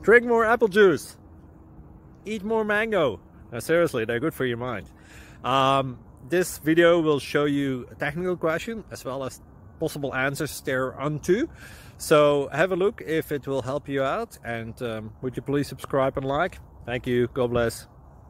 Drink more apple juice. Eat more mango. No, seriously, they're good for your mind. This video will show you a technical question as well as possible answers thereunto. So have a look if it will help you out, and would you please subscribe and like? Thank you. God bless.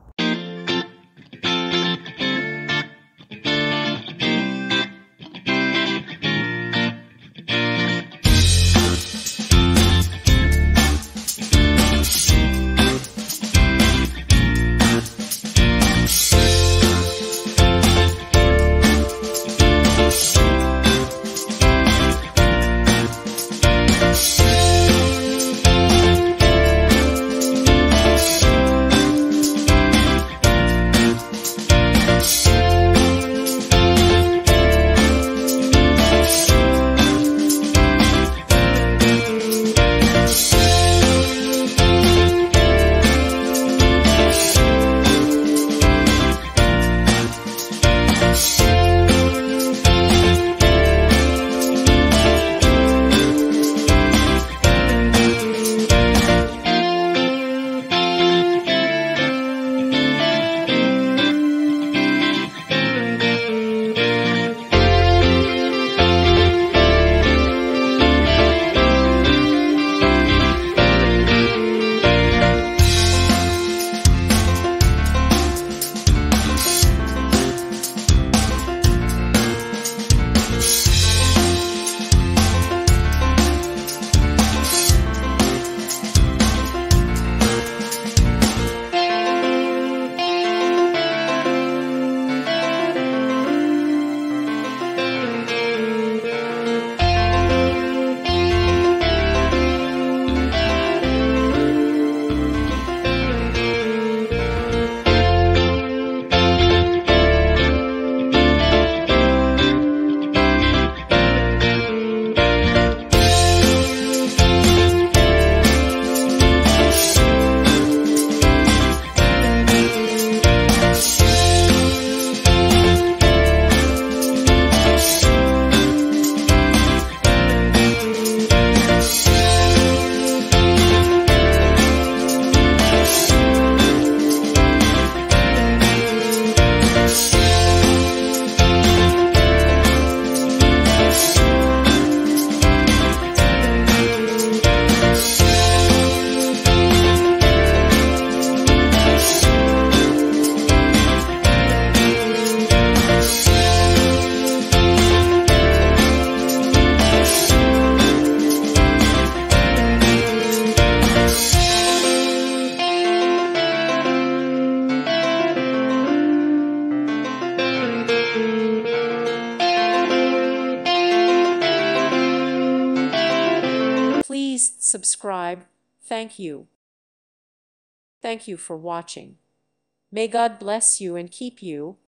Please subscribe. Thank you. Thank you for watching. May God bless you and keep you.